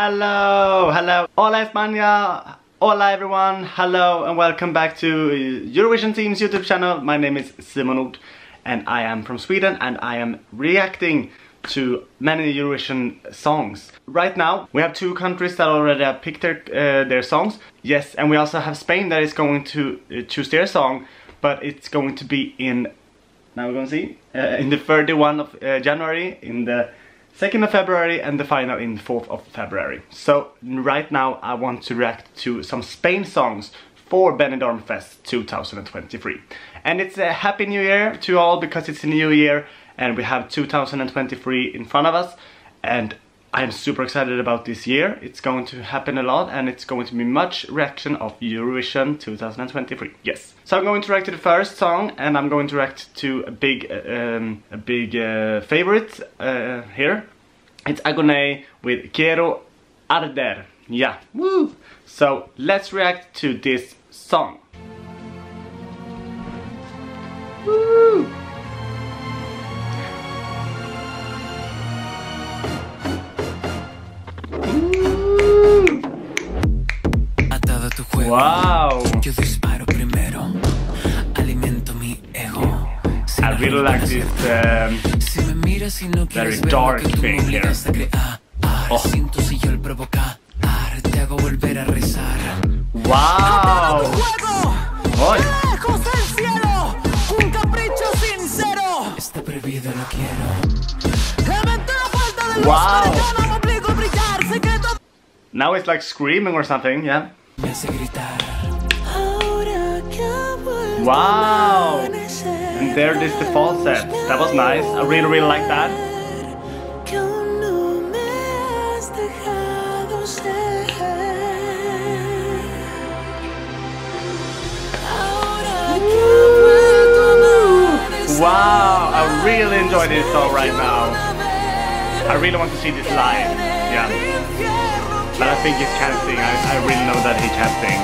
Hello, hello, hola España, hola everyone, hello and welcome back to Eurovision Team's YouTube channel. My name is Simon and I am from Sweden and I am reacting to many Eurovision songs. Right now we have two countries that already have picked their songs. Yes, and we also have Spain that is going to choose their song, but it's going to be in, now we're going to see, in the 31st of January, in the 2nd of February and the final in 4th of February. So right now I want to react to some Spain songs for Benidorm Fest 2023. And it's a happy new year to all because it's a new year and we have 2023 in front of us, and I'm super excited about this year. It's going to happen a lot and it's going to be much reaction of Eurovision 2023. Yes. So I'm going to react to the first song and I'm going to react to a big favorite here. It's Agoney with Quiero Arder. Yeah. Woo! So let's react to this song. Woo! Wow! I really like this very dark thing here. Oh. Wow! Oh. Wow! Now it's like screaming or something, yeah? Wow! And there is the falset. That was nice. I really like that. Wow! I really enjoy this song right now. I really want to see this live. Yeah. But I think he can sing. I really know that he can sing.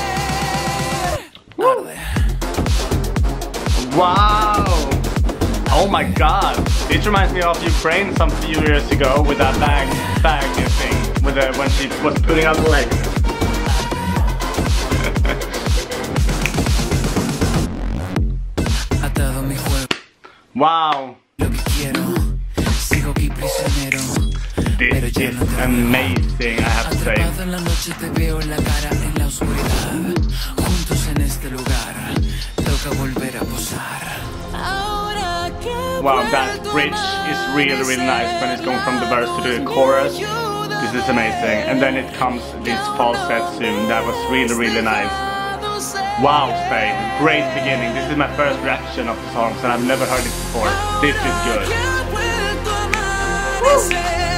Woo. Wow! Oh my god! This reminds me of Ukraine some few years ago with that bag thing, with when she was putting out the legs. Wow! This is amazing, I have to say. Wow, that bridge is really nice when it's going from the verse to the chorus. This is amazing. And then it comes this falset soon. That was really nice. Wow, Spain, great beginning. This is my first reaction of the songs and I've never heard it before. This is good. Woo.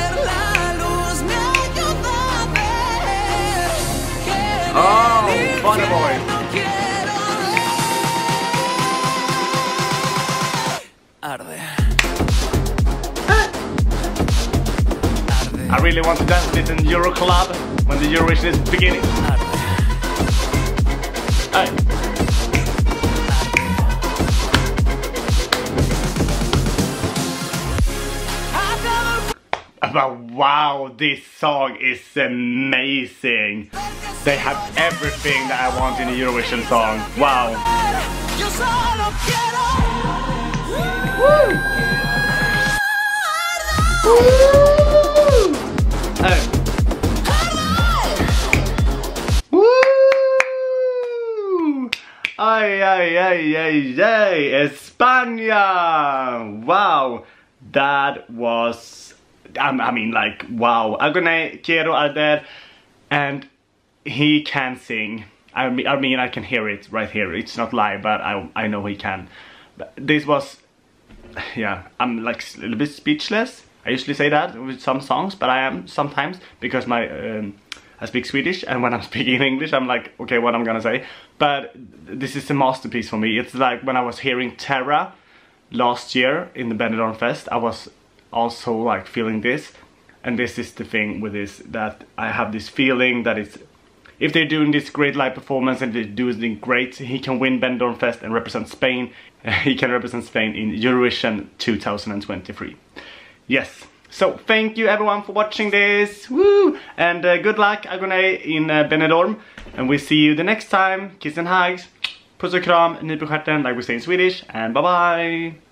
Oh, funny boy. I really want to dance this in Euro Club when the Eurovision is beginning. Hey. But wow, this song is amazing. They have everything that I want in a Eurovision song. Wow. Woo. Woo. Hey. Woo. Ay, España. Wow. That was, I mean, like, wow. Agoney, Quiero Arder, and he can sing. I mean, I can hear it right here. It's not live, but I know he can. But this was, yeah, I'm like a little bit speechless. I usually say that with some songs, but I am sometimes because I speak Swedish, and when I'm speaking English, I'm like, okay, what I'm gonna say. But this is a masterpiece for me. It's like when I was hearing Terra last year in the Benidorm Fest, I was also like feeling this, and this is the thing with this, that I have this feeling that it's, if they're doing this great live performance and they're doing great, he can win Benidorm Fest and represent Spain. He can represent Spain in Eurovision 2023. Yes, So thank you everyone for watching this. Woo! And good luck Agoney in Benidorm. And we'll see you the next time. Kiss and hugs. Puss och kram, nyp i stjärten like we say in Swedish. And bye bye!